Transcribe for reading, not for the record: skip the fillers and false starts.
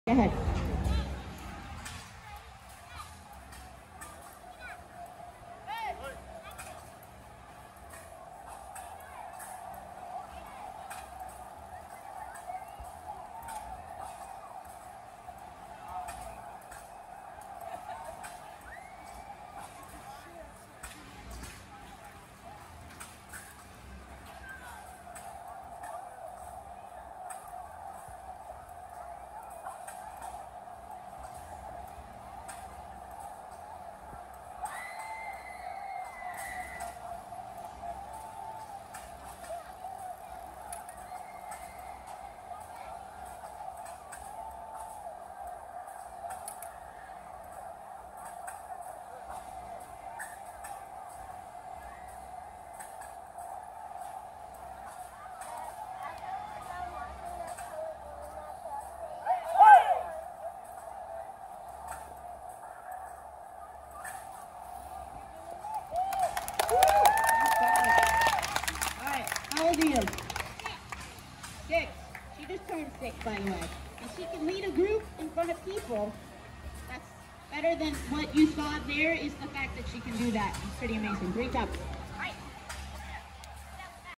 Go ahead. How old are you? 6. She just turned 6, by the way. And she can lead a group in front of people. That's better than what you saw there is the fact that she can do that. It's pretty amazing. Great job.